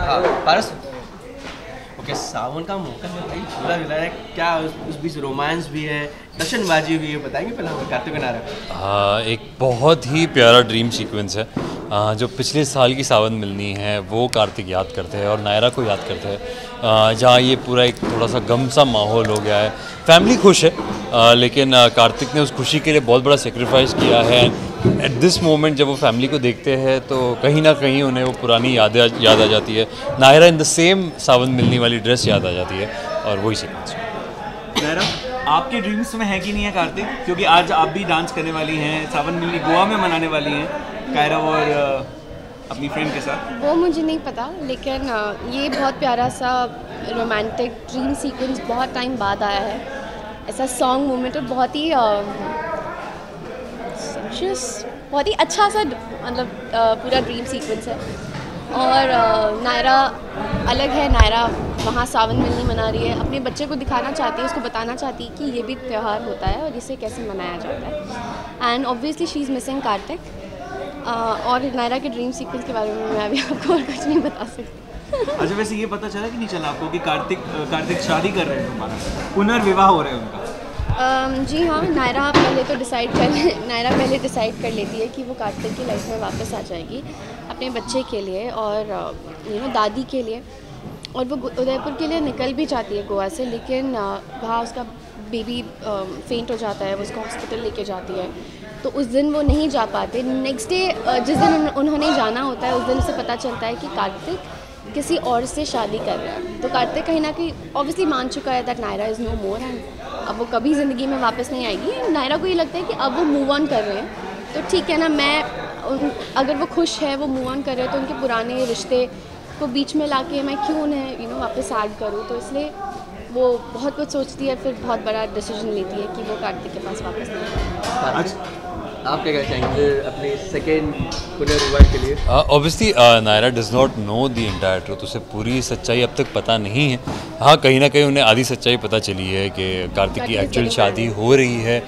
हाँ पारस। ओके, सावन का मौका है भाई, झूला झूला है क्या, उस बीच रोमांस भी है, टशनबाजी भी है, बताएंगे पहले हमें कार्तिक और नायरा। हाँ, एक बहुत ही प्यारा ड्रीम सीक्वेंस है। जो पिछले साल की सावन मिलनी है वो कार्तिक याद करते हैं और नायरा को याद करते हैं, जहाँ ये पूरा एक थोड़ा सा गम सा माहौल हो गया है। फैमिली खुश है, लेकिन कार्तिक ने उस खुशी के लिए बहुत बड़ा सेक्रीफाइस किया है। एट दिस मोमेंट जब वो फैमिली को देखते हैं तो कहीं ना कहीं उन्हें वो पुरानी याद आ जाती है। नायरा इन द सेम सावन मिलनी वाली ड्रेस याद आ जाती है और वही सीक्वेंस। नायरा, आपके ड्रीम्स में है कि नहीं है कार्तिक? क्योंकि आज आप भी डांस करने वाली हैं, सावन मिलनी गोवा में मनाने वाली हैं कायरा और अपनी फ्रेंड के साथ। वो मुझे नहीं पता, लेकिन ये बहुत प्यारा सा रोमांटिक ड्रीम सीक्वेंस बहुत टाइम बाद आया है। ऐसा सॉन्ग मोमेंट और बहुत ही बहुत ही अच्छा सा मतलब पूरा ड्रीम सीक्वेंस है। और नायरा अलग है, नायरा वहाँ सावन मिलनी मना रही है, अपने बच्चे को दिखाना चाहती है, उसको बताना चाहती है कि ये भी त्यौहार होता है और इसे कैसे मनाया जाता है। And obviously she is missing Kartik. और नायरा के ड्रीम सीक्वेंस के बारे में मैं अभी आपको और कुछ नहीं बता सकती। अच्छा, वैसे ये पता चला कि नहीं चला आपको कि कार्तिक शादी कर रहे हैं, हमारा पुनर्विवाह हो रहा है उनका? जी हाँ, नायरा पहले डिसाइड कर लेती है कि वो कार्तिक की लाइफ में वापस आ जाएगी अपने बच्चे के लिए और दादी के लिए। और वो उदयपुर के लिए निकल भी जाती है गोवा से, लेकिन वहाँ उसका बेबी फेंट हो जाता है, वो उसको हॉस्पिटल लेके जाती है, तो उस दिन वो नहीं जा पाते। नेक्स्ट डे जिस दिन उन्होंने जाना होता है, उस दिन उसे पता चलता है कि कार्तिक किसी और से शादी कर रहा है। तो कार्तिक कहीं ना कहीं ऑब्वियसली मान चुका है that Naira is no more, and अब वो कभी ज़िंदगी में वापस नहीं आएगी। नायरा को ये लगता है कि अब वो मूव ऑन कर रहे हैं, तो ठीक है ना, अगर वो खुश है, वो मूव ऑन कर रहे हैं, तो उनके पुराने रिश्ते को बीच में लाके मैं क्यों उन्हें वापस ऐड करूँ। तो इसलिए वो बहुत कुछ सोचती है, फिर बहुत बड़ा डिसीजन लेती है कि वो कार्तिक के पास वापस नहीं आए। आप क्या कहना चाहेंगे अपने सेकेंड पुनर्विवाह के लिए? Obviously Naira does not know the entire truth, उसे पूरी सच्चाई अब तक पता नहीं है। हाँ, कहीं ना कहीं उन्हें आधी सच्चाई पता चली है कि कार्तिक की एक्चुअल शादी हो रही है।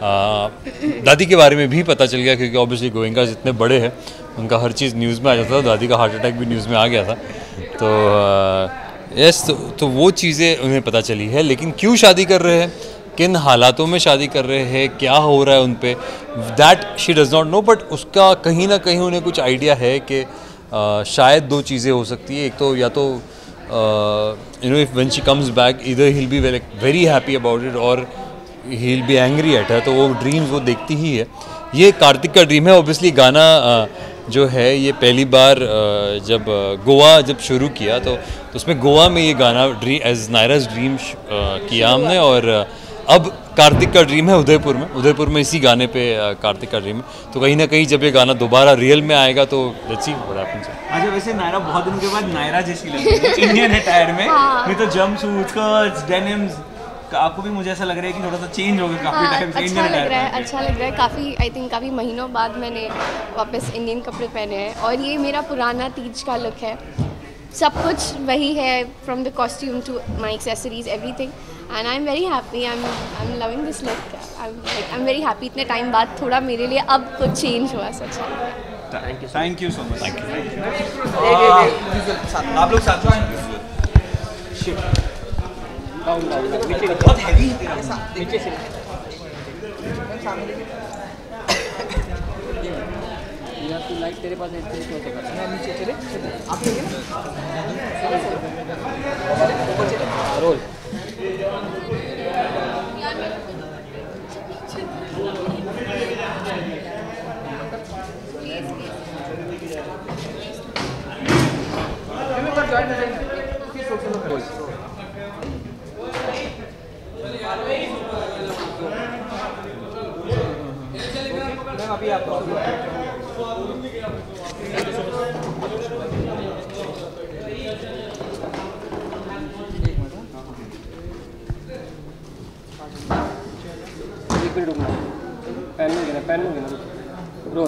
दादी के बारे में भी पता चल गया, क्योंकि ऑब्वियसली गोयंकाज इतने बड़े हैं, उनका हर चीज़ न्यूज़ में आ जाता था। दादी का हार्ट अटैक भी न्यूज़ में आ गया था, तो यस, तो वो चीज़ें उन्हें पता चली है। लेकिन क्यों शादी कर रहे हैं, किन हालातों में शादी कर रहे हैं, क्या हो रहा है उन पे, that she does not know. But उसका कहीं ना कहीं उन्हें कुछ आइडिया है कि शायद दो चीज़ें हो सकती है। एक तो या तो if when she comes back either he will be very happy about it और he will be angry at her. तो वो ड्रीम्स वो देखती ही है। ये कार्तिक का ड्रीम है। ऑब्वियसली गाना जो है ये पहली बार जब गोवा जब शुरू किया तो उसमें गोवा में ये गाना एज नायराज ड्रीम किया हमने, और अब कार्तिक का ड्रीम है उदयपुर में इसी गाने पे कार्तिक का ड्रीम है। तो कहीं ना कहीं जब ये गाना दोबारा रियल में आएगा तो लेट्स सी व्हाट हैपेंस। अच्छा, वैसे नायरा बहुत दिनों के बाद नायरा जैसी लग रही है इंडियन अटायर में। नहीं तो जंप सूट, स्कर्ट्स, डेनिम्स, आपको भी मुझे ऐसा लग रहा है कि थोड़ा सा चेंज हो गया काफी टाइम से इंडियन अटायर में। अच्छा लग रहा है काफ़ी। आई थिंक काफ़ी महीनों बाद मैंने वापस इंडियन कपड़े पहने हैं, और ये मेरा पुराना तीज का लुक है। सब कुछ वही है, from the costume to my accessories, everything, and I am very happy. I am loving this look. I am very happy. इतने टाइम बाद थोड़ा मेरे लिए अब कुछ चेंज हुआ, सच है। Thank you so much. Thank you. आप लोग साथ बहुत हैवी है तेरा साथ, नीचे से लाइट तेरे पास है, नीचे चले आप रोल। अभी आप पैन में रोल।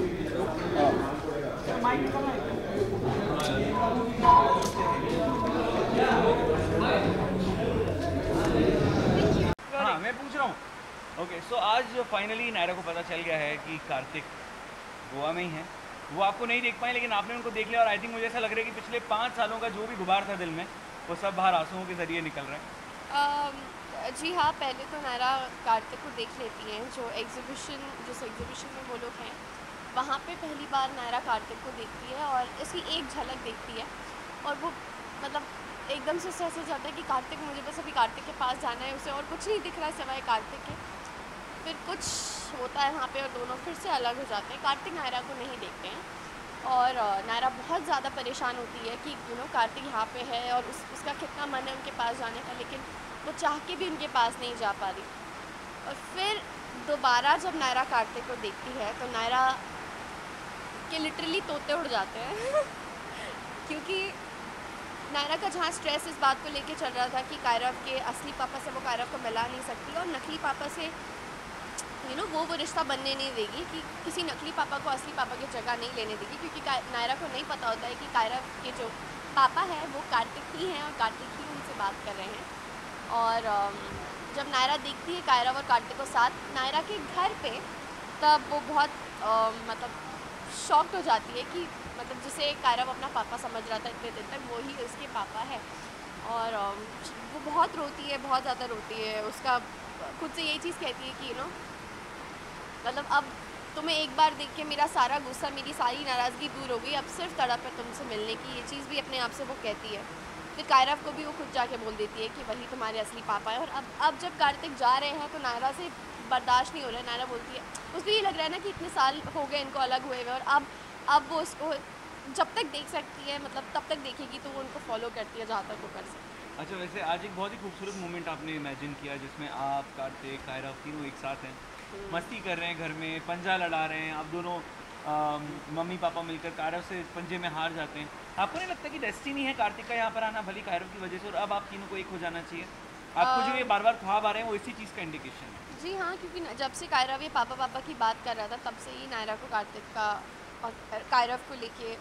हाँ, मैं पूछ रहा हूँ। ओके, सो आज फाइनली नायरा को पता चल गया है कि कार्तिक गोवा में ही है वो आपको नहीं देख पाए, लेकिन आपने उनको देख लिया और आई थिंक मुझे ऐसा लग रहा है कि पिछले 5 सालों का जो भी गुबार था दिल में वो सब बाहर आंसुओं के ज़रिए निकल रहा है। जी हाँ, पहले तो नायरा कार्तिक को देख लेती हैं, जिस एग्जीबिशन में वो लोग हैं वहाँ पे पहली बार नायरा कार्तिक को देखती है और इसकी एक झलक देखती है और वो मतलब एकदम से उससे ऐसा जाता है कि कार्तिक, मुझे बस अभी कार्तिक के पास जाना है, उसे और कुछ नहीं दिख रहा है सिवाय कार्तिक के। फिर कुछ होता है वहाँ पे और दोनों फिर से अलग हो जाते हैं। कार्तिक नायरा को नहीं देखते हैं और नायरा बहुत ज़्यादा परेशान होती है कि कार्तिक यहाँ पे है और उसका कितना मन है उनके पास जाने का, लेकिन वो चाह के भी उनके पास नहीं जा पा रही। और फिर दोबारा जब नायरा कार्तिक को देखती है तो नायरा के लिटरली तोते उड़ जाते हैं क्योंकि नायरा का जहाँ स्ट्रेस इस बात को लेके चल रहा था कि कायरव के असली पापा से वो कायरव को मिला नहीं सकती और नकली पापा से वो रिश्ता बनने नहीं देगी, कि किसी नकली पापा को असली पापा की जगह नहीं लेने देगी, क्योंकि नायरा को नहीं पता होता है कि कायरव के जो पापा हैं वो कार्तिक ही हैं और कार्तिक ही उनसे बात कर रहे हैं। और जब नायरा देखती है कायरव और कार्तिक को साथ नायरा के घर पे, तब वो बहुत मतलब शॉक्ड हो जाती है कि मतलब जिसे कायरव अपना पापा समझ रहा था इतने दिन तक, वो ही उसके पापा है। और वो बहुत रोती है, बहुत ज़्यादा रोती है। उसका खुद से यही चीज़ कहती है कि मतलब अब तुम्हें एक बार देख के मेरा सारा गुस्सा, मेरी सारी नाराज़गी दूर हो गई, अब सिर्फ तड़प है तुमसे मिलने की। ये चीज़ भी अपने आप से वो कहती है। फिर कायरव को भी वो खुद जाके बोल देती है कि वही तुम्हारे असली पापा है। और अब जब कार्तिक जा रहे हैं तो नायरा से बर्दाश्त नहीं हो रहा है। नायरा बोलती है, उसको ये लग रहा है ना कि इतने साल हो गए इनको अलग हुए हुए, और अब वो उसको जब तक देख सकती है, मतलब तब तक देखेगी, तो वो उनको फॉलो करती है जहाँ तक वो कर सकती है। अच्छा, वैसे आज एक बहुत ही खूबसूरत मोमेंट आपने इमेजिन किया जिसमें आप, कार्तिक, कायरव तीनों एक साथ हैं, मस्ती कर रहे हैं, घर में पंजा लड़ा रहे हैं, आप दोनों मम्मी पापा मिलकर कायरव से पंजे में हार जाते हैं। आपको नहीं लगता कि डेस्टिनी है कार्तिक का यहाँ पर आना, भली कायरव की वजह से, और अब आप तीनों को एक हो जाना चाहिए? आपको जो ये बार बार ख्वाब आ रहे हैं वो इसी चीज़ का इंडिकेशन है। जी हाँ, क्योंकि जब से कायरव ये पापा की बात कर रहा था तब से ही नायरा को कार्तिक का और कायरव को लेके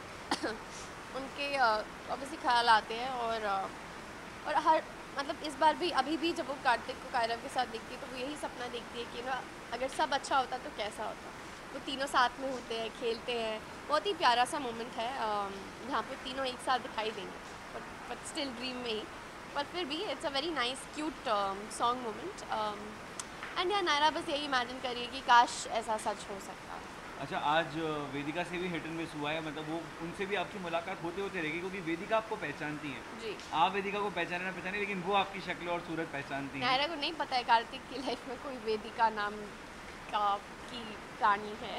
उनके ऑब्वियसली ख्याल आते हैं। और हर मतलब इस बार भी, अभी भी जब वो कार्तिक को कायरव के साथ देखती है तो वो यही सपना देखती है कि अगर सब अच्छा होता तो कैसा होता। वो तीनों साथ में होते हैं, खेलते हैं, बहुत ही प्यारा सा मोमेंट है जहाँ पे तीनों एक साथ दिखाई देंगे, बट स्टिल ड्रीम में ही। पर फिर भी it's a very nice cute song moment. And यार नायरा बस यही इमेजिन करिए कि काश ऐसा सच हो सकता। अच्छा, आज वेदिका से भी हिट एंड मिस हुआ है, मतलब वो उनसे भी आपकी मुलाकात होते रहेगी, क्योंकि वेदिका आपको पहचानती है जी। आप वेदिका को पहचाने ना पहचाने, लेकिन वो आपकी शक्ल और सूरत पहचानती है। नायरा को नहीं पता है कार्तिक की लाइफ में कोई वेदिका नाम की प्राणी है।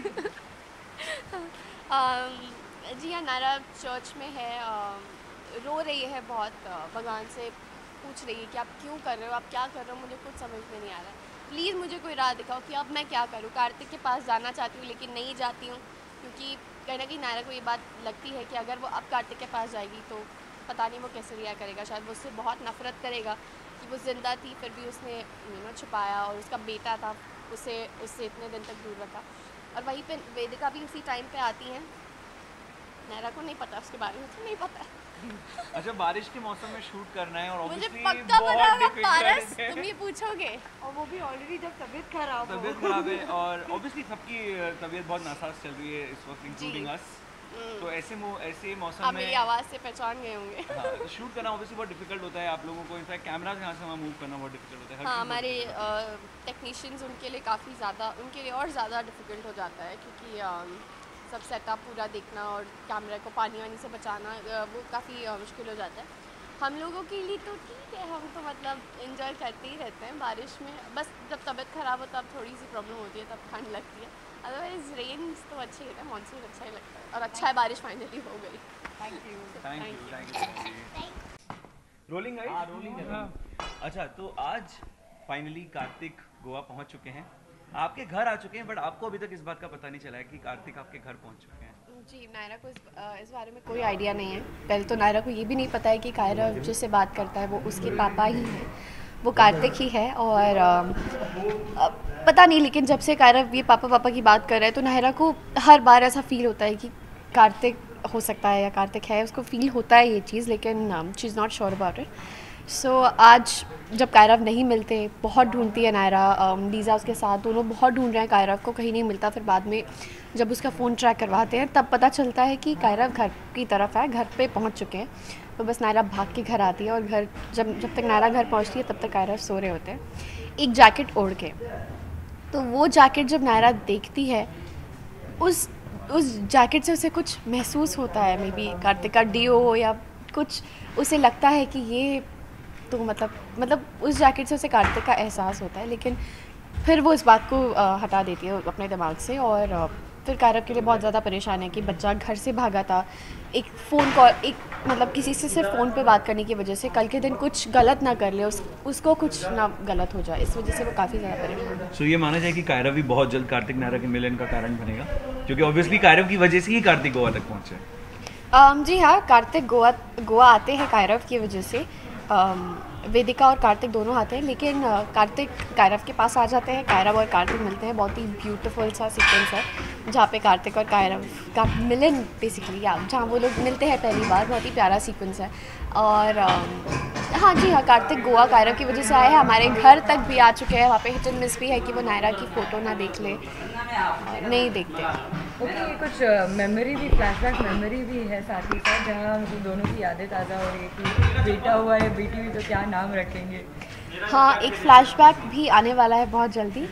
जी हाँ, नायरा चर्च में है, रो रही है बहुत, भगवान से पूछ रही है कि आप क्यों कर रहे हो, आप क्या कर रहे हो, मुझे कुछ समझ में नहीं आ रहा है, प्लीज़ मुझे कोई राह दिखाओ कि अब मैं क्या करूँ। कार्तिक के पास जाना चाहती हूँ लेकिन नहीं जाती हूँ, क्योंकि कहीं ना कहीं नायरा को ये बात लगती है कि अगर वो अब कार्तिक के पास जाएगी तो पता नहीं वो कैसे रिएक्ट करेगा। शायद वो उससे बहुत नफरत करेगा कि वो ज़िंदा थी फिर भी उसने छुपाया, और उसका बेटा था उससे इतने दिन तक दूर रखा। और वहीं पे वेदिका भी उसी टाइम पे आती हैं। नायरा को नहीं पता उसके बारे में, तो नहीं पता। अच्छा, बारिश के मौसम में शूट करना है और मुझे ऑब्वियसली पक्का पता होगा पारस, है। तुम ये पूछोगे, और वो भी ऑलरेडी जब तबीयत खराब है और ऑब्वियसली सबकी तबीयत बहुत नासाज चल रही है इस वक्त, इंक्लूडिंग अस। तो ऐसे मौसम में मेरी आवाज़ से पहचान गए होंगे। हाँ, शूट करना ऑब्वियसली बहुत डिफिकल्ट होता है आप लोगों को, इनफैक्ट कैमरा से यहाँ से वहाँ मूव करना बहुत डिफिकल्ट होता है। हाँ, हमारे टेक्नीशियंस उनके लिए काफ़ी ज़्यादा, उनके लिए और ज़्यादा डिफिकल्ट हो जाता है, क्योंकि सब सेटअप पूरा देखना और कैमरा को पानी वानी से बचाना वो काफ़ी मुश्किल हो जाता है। हम लोगों के लिए तो ठीक है, हम तो मतलब एंजॉय करते ही रहते हैं बारिश में। बस जब तबीयत ख़राब हो तब थोड़ी सी प्रॉब्लम होती है, तब ठंड लगती है, अदरवाइज रेन तो अच्छे ही है, मानसून अच्छा ही लगता है। और अच्छा है बारिश फाइनली हो गई। Thank you. रोलिंग अच्छा, तो आज फाइनली कार्तिक गोवा पहुंच चुके हैं, आपके घर आ चुके हैं, बट आपको अभी तक इस बात का पता नहीं चला है कि कार्तिक आपके घर पहुंच चुके हैं। जी, नायरा को इस बारे में कोई आइडिया नहीं है। पहले तो नायरा को ये भी नहीं पता है कि कायरव जिससे बात करता है वो उसके पापा ही हैं, वो कार्तिक ही है। और पता नहीं, लेकिन जब से कायरव ये पापा की बात कर रहा है तो नायरा को हर बार ऐसा फील होता है कि कार्तिक हो सकता है या कार्तिक है, उसको फील होता है ये चीज़, लेकिन she is not sure about it. आज जब कायरव नहीं मिलते, बहुत ढूंढती है नायरा, लीज़ा उसके साथ, दोनों बहुत ढूंढ रहे हैं कायरव को, कहीं नहीं मिलता। फिर बाद में जब उसका फ़ोन ट्रैक करवाते हैं तब पता चलता है कि कायरव घर की तरफ है, घर पे पहुंच चुके हैं। तो बस नायरा भाग के घर आती है और घर जब तक नायरा घर पहुंचती है तब तक कायरव सो रहे होते हैं एक जैकेट ओढ़ के। तो वो जैकेट जब नायरा देखती है, उस जैकेट से उसे कुछ महसूस होता है, मे बी कार्तिक का डीओ या कुछ, उसे लगता है कि ये तो मतलब उस जैकेट से उसे कार्तिक का एहसास होता है। लेकिन फिर वो इस बात को हटा देती है अपने दिमाग से। और फिर कायरव के लिए बहुत ज़्यादा परेशान है कि बच्चा घर से भागा था एक फ़ोन कॉल, एक मतलब किसी से सिर्फ फ़ोन पे बात करने की वजह से, कल के दिन कुछ गलत ना कर ले, उसको कुछ ना गलत हो जाए, इस वजह से वो काफ़ी ज़्यादा परेशान है। सो ये माना जाए कि कायरव भी बहुत जल्द कार्तिक नायरा के मिलन का कारण बनेगा, क्योंकि ऑब्वियसली कायरव की वजह से ही कार्तिक गोवा तक पहुँचे। जी हाँ, कार्तिक गोवा आते हैं कायरव की वजह से। वेदिका और कार्तिक दोनों आते हैं, लेकिन कार्तिक कायरव के पास आ जाते हैं, कायरव और कार्तिक मिलते हैं। बहुत ही ब्यूटीफुल सा सीक्वेंस है जहाँ पे कार्तिक और कायरव का मिलन बेसिकली, या जहाँ वो लोग मिलते हैं पहली बार, बहुत ही प्यारा सीक्वेंस है। और हाँ जी हाँ, कार्तिक गोवा कायरव की वजह से आए हैं, हमारे घर तक भी आ चुके हैं। वहाँ पे हिट एंड मिस भी है कि वो नायरा की फ़ोटो ना देख ले, नहीं देखते। ओके, ये कुछ मेमोरी भी, फ्लैशबैक मेमोरी भी है साथ ही साथ, जहाँ मतलब दोनों की यादें ताज़ा हो रही है कि बेटा हुआ है, बेटी हुई तो क्या नाम रखेंगे। हाँ, एक फ्लैशबैक भी आने वाला है बहुत जल्दी,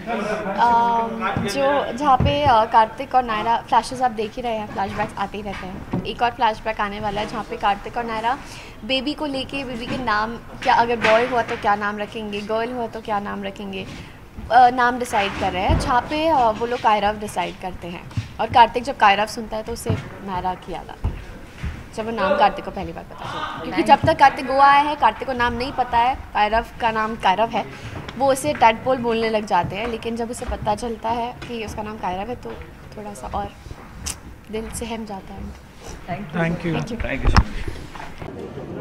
जो जहाँ पे कार्तिक और नायरा, फ्लैशेस आप देख ही रहे हैं, फ्लैशबैक्स आते ही रहते हैं। एक और फ्लैशबैक आने वाला है जहाँ पे कार्तिक और नायरा बेबी को लेके, बेबी के नाम क्या, अगर बॉय हुआ तो क्या नाम रखेंगे, गर्ल हुआ तो क्या नाम रखेंगे, नाम डिसाइड कर रहे हैं। जहाँ पे वो लोग कायरव डिसाइड करते हैं, और कार्तिक जब कायरव सुनता है तो उसे नायरा की याद आती है, जब वो नाम कार्तिक को पहली बार पता चला। क्योंकि जब तक कार्तिक गोवा आया है, कार्तिक को नाम नहीं पता है, कायरव का नाम कायरव है, वो उसे टैडपोल बोलने लग जाते हैं। लेकिन जब उसे पता चलता है कि उसका नाम कायरव है तो थोड़ा सा और दिल सहम जाता है। Thank you. Thank you so much.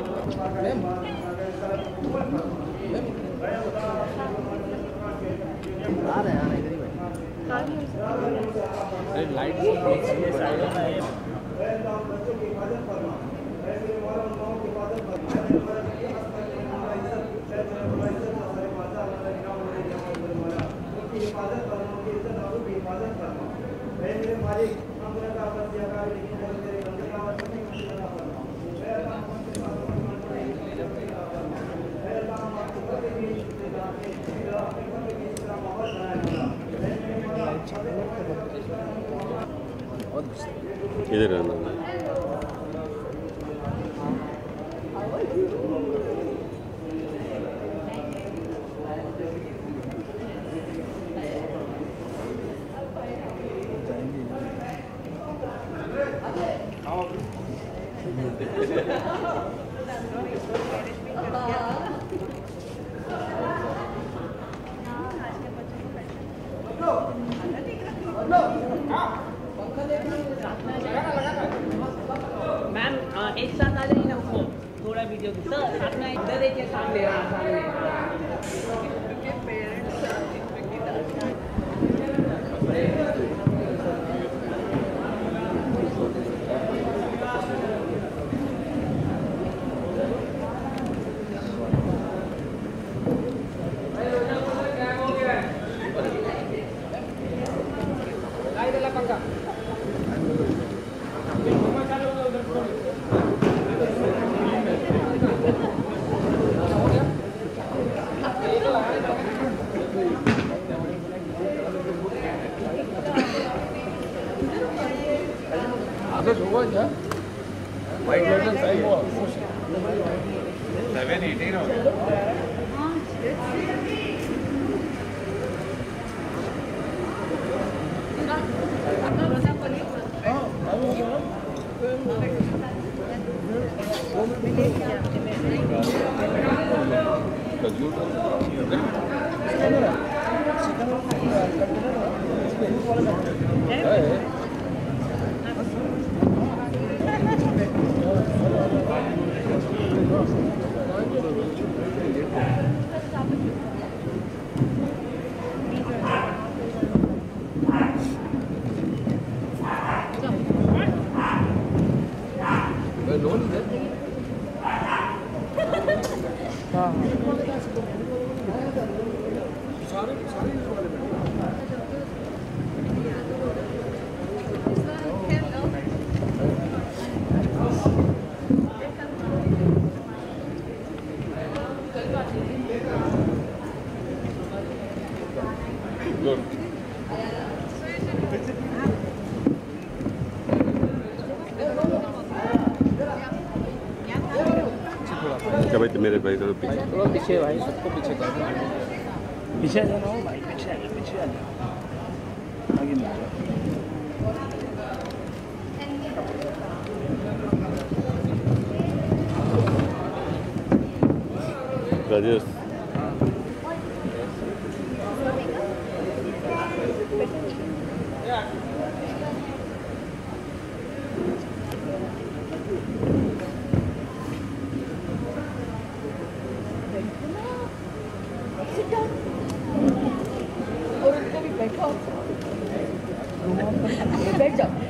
इधर रहना मैम एक साथ आ जाइए ना, वो थोड़ा वीडियो सर साथ में इधर देखिए, सामने क्या भाई मेरे भाई का तो पीछे थोड़ा पीछे भाई, सबको पीछे कर दो। पीछे आ जाना हो भाई, पीछे आ जाओ, पीछे आ जाओ, आगे मत जाओ। राजेश बैठ जाओ।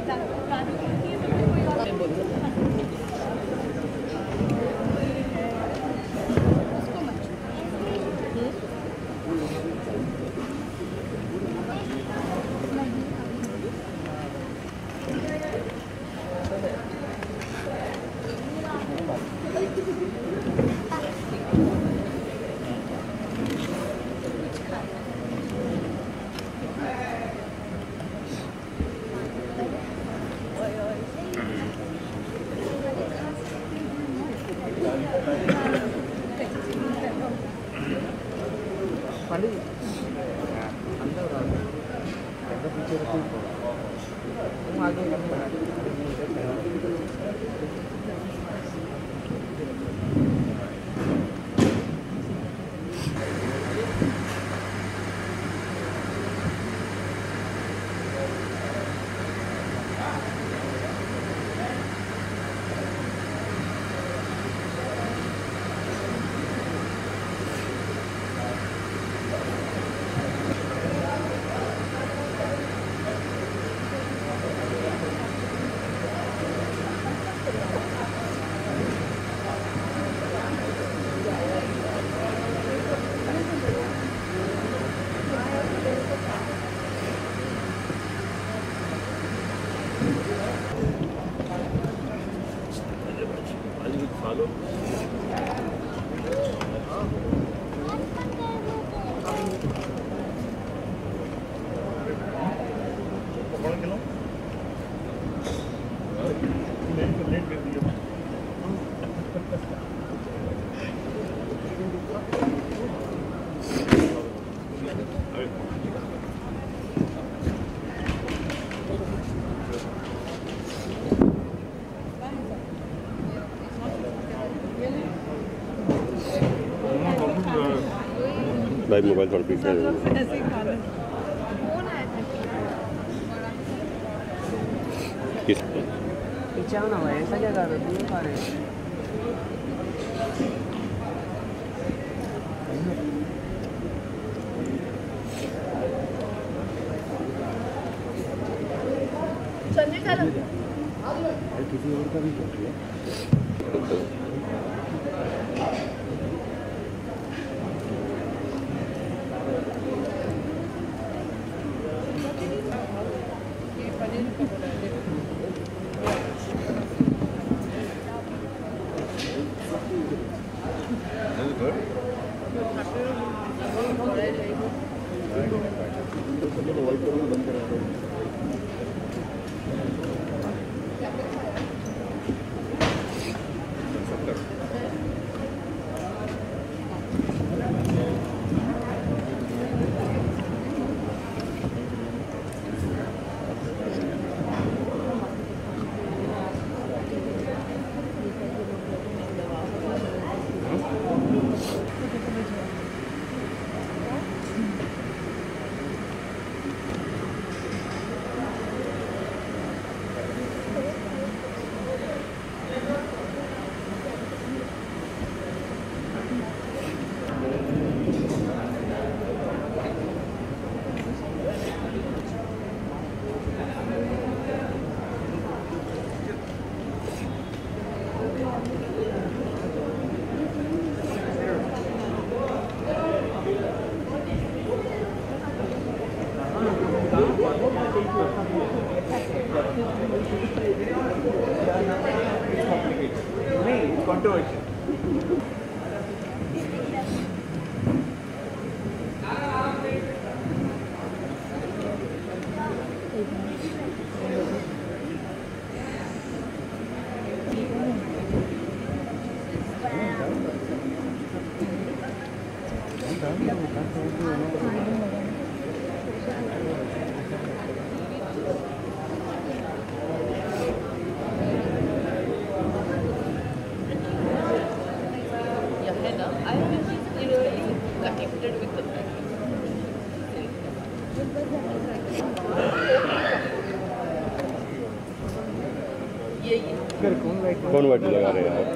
भाई मोबाइल थोड़ा पीछे है। किस पीछे आओ ना भाई, ऐसा क्या कर रहे हो, तुम खा रहे हो। किसी और का भी कर लिया। controversial. कौन वाइट लगा रहे हैं आप?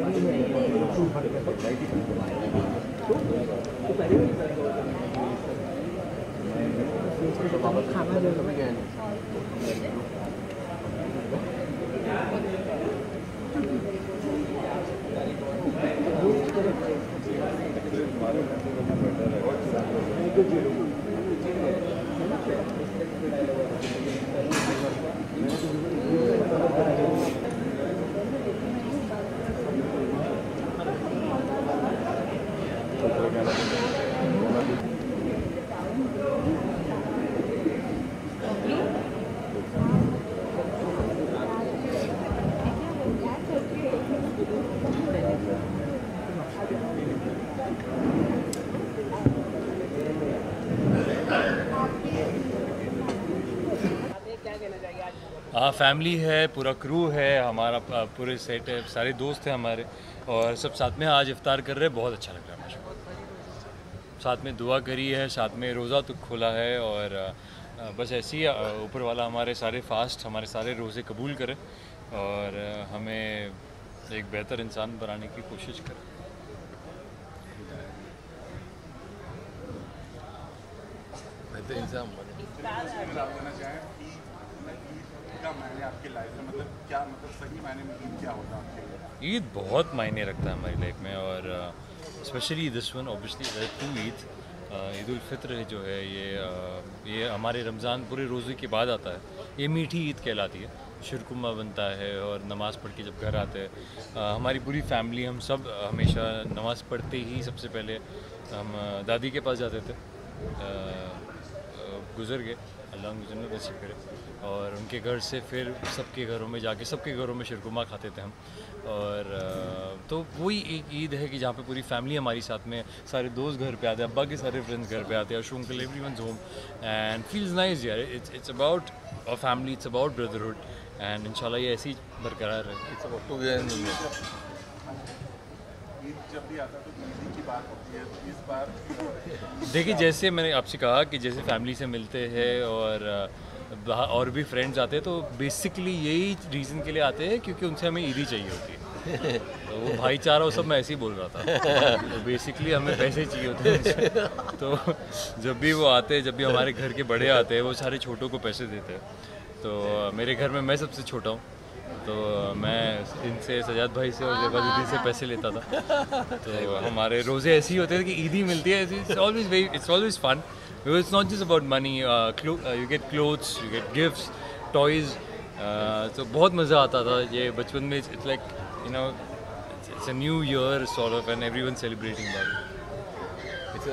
फैमिली है, पूरा क्रू है हमारा, पूरे सेट है, सारे दोस्त हैं हमारे और सब साथ में आज इफ्तार कर रहे हैं। बहुत अच्छा लग रहा है मुझे। साथ में दुआ करी है, साथ में रोज़ा तो खोला है और बस ऐसे ही ऊपर वाला हमारे सारे फास्ट, हमारे सारे रोज़े कबूल करे और हमें एक बेहतर इंसान बनाने की कोशिश करे। बेहतर इंसान आपके लाइफ में मतलब क्या, मतलब सही मायने में ईद क्या होता है? ईद बहुत मायने रखता है हमारी लाइफ में और specially this one obviously to Eid. Eid ul Fitr जो है ये हमारे रमज़ान पूरे रोज़े के बाद आता है। ये मीठी ईद कहलाती है। शिरकुमा बनता है और नमाज़ पढ़ के जब घर आते हैं हमारी पूरी फैमिली, हम सब हमेशा नमाज़ पढ़ते ही सबसे पहले हम दादी के पास जाते थे। गुज़र गए, अल्लाह उनको जन्नत नसीब करे, और उनके घर से फिर सबके घरों में जाके सबके घरों में शिरकुमा खाते थे हम। और तो वही एक ईद है कि जहाँ पे पूरी फैमिली हमारी साथ में, सारे दोस्त घर पे आते हैं, अब्बा के सारे फ्रेंड्स घर पे आते हैं, uncle everyone's home and feels nice यार। It's about a family, it's about brotherhood and इंशाल्लाह ये ऐसी बरकरार है। ईद जब भी आता है तो ईद की बात होती है, तो इस बार देखिए जैसे मैंने आपसे कहा कि जैसे फैमिली से मिलते हैं और भी फ्रेंड्स आते हैं, तो बेसिकली यही रीज़न के लिए आते हैं क्योंकि उनसे हमें ईदी चाहिए होती है। तो वो भाईचारा वो सब मैं ऐसे ही बोल रहा था। तो बेसिकली हमें पैसे चाहिए होते हैं उनसे। तो जब भी वो आते हैं, जब भी हमारे घर के बड़े आते हैं, वो सारे छोटों को पैसे देते हैं। तो मेरे घर में मैं सबसे छोटा हूँ, तो मैं इनसे, सजाद भाई से और ज़ेबा दीदी से पैसे लेता था। तो हमारे रोज़े ऐसे ही होते थे कि ईदी मिलती है। It's always fun. It's not just about money. You get clothes, you get gifts, toys. तो बहुत मज़ा आता था ये बचपन में। It's like, you know, it's a new year sort of, and everyone celebrating about it.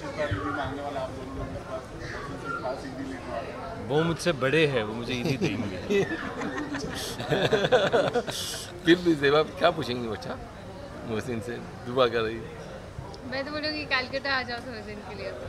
वो मुझसे बड़े हैं, वो मुझे ईदी देंगे। फिर भी ज़ेबा क्या पूछेंगी बच्चा मोहसिन से? दुआ कर रही। मैं तो बोलूँगी कलकत्ता आ जाओ थोड़े दिन के लिए।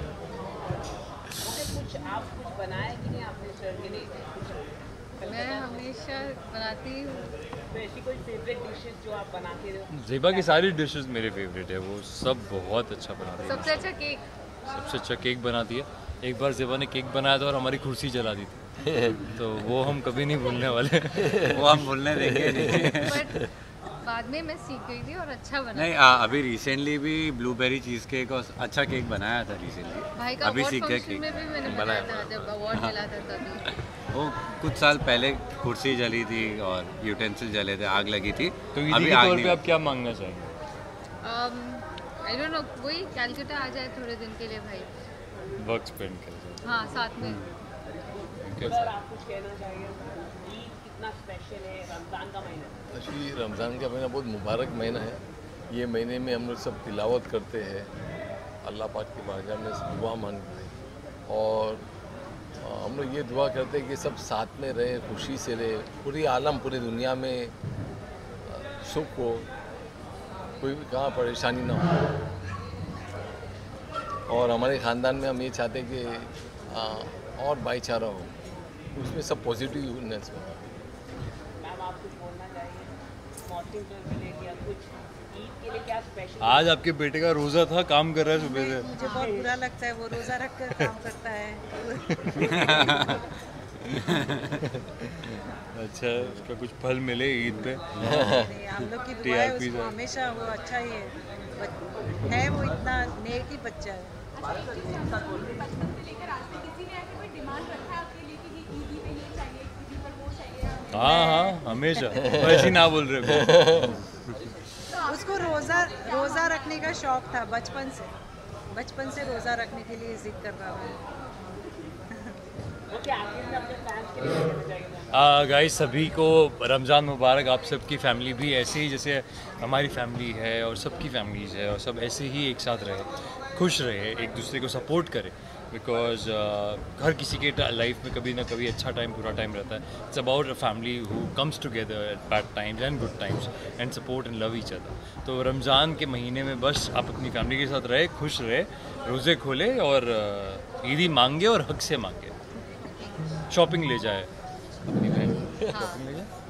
आप कुछ बनाया कि नहीं आपने सर के लिए? मैं हमेशा बनाती हूँ। तो ऐसी कोई फेवरेट डिशेस जो आप बनाते हो? ज़ेबा की सारी डिशेस मेरे फेवरेट है, वो सब बहुत अच्छा बनाती है। सबसे अच्छा केक? सबसे अच्छा केक बनाती है। एक बार ज़ेबा ने केक बनाया था और हमारी कुर्सी जला दी थी। तो वो हम कभी नहीं भूलने वाले। वो हम भूलने देंगे नहीं। बाद में मैं सीख गई थी और अच्छा बना। नहीं, अभी रिसेंटली भी ब्लूबेरी चीज़ केक और अच्छा केक बनाया था रिसेंटली। भाई का अभी सीख गए केक में भी मैंने बनाया था जब अवार्ड मिला था तभी। वो कुछ साल पहले कुर्सी जली थी और यूटेंसिल जले थे, आग लगी थी। तो अभी आग पे आप क्या मांगना चाहेंगे? आई डोंट नो, वही कलकत्ता आ जाए थोड़े दिन के लिए भाई, वक्त स्पेंड कर। हाँ साथ में। सर आप कुछ कहना चाहिए? ईद कितना स्पेशल है, रमज़ान का महीना? रमज़ान का महीना बहुत मुबारक महीना है ये महीने में हम लोग सब तिलावत करते हैं, अल्लाह पाक की बारगाह में दुआ मांगते हैं और हम लोग ये दुआ करते हैं कि सब साथ में रहे, खुशी से रहे, पूरी आलम पूरी दुनिया में सुख हो, कोई भी कहाँ परेशानी ना हो। और हमारे ख़ानदान में हम ये चाहते हैं कि और भाईचारा हो, उसमें सब पॉजिटिवनेस हो। मैम आप कुछ बोलना चाहिए मॉर्निंग को लेके या कुछ ईद के लिए क्या स्पेशल? आज आपके बेटे का रोज़ा था, काम कर रहा है सुबह से। मुझे बहुत बुरा लगता है, वो रोज़ा रख कर काम करता है। अच्छा, उसका कुछ फल मिले ईद पे। हम लोग की दुआ है उसको हमेशा, वो अच्छा ही है वो इतना नेक ही बच्चा है। हाँ, हमेशा ऐसे ना बोल रहे हो। उसको रोज़ा रखने का शौक था बचपन से रोज़ा रखने के लिए जिद कर रहा है। गाइस सभी को रमज़ान मुबारक। आप सबकी फैमिली भी ऐसे ही जैसे हमारी फैमिली है और सबकी फैमिलीज़ है, और सब ऐसे ही एक साथ रहे, खुश रहे, एक दूसरे को सपोर्ट करें, बिकॉज हर किसी के लाइफ में कभी ना कभी अच्छा टाइम बुरा टाइम रहता है। It's about a family who comes together at bad times and good times and support and love each other. तो रमज़ान के महीने में बस आप अपनी फैमिली के साथ रहे, खुश रहे, रोज़े खोले और ईदी मांगे और हक से मांगे। शॉपिंग ले जाए अपनी बहन, शॉपिंग ले जाए।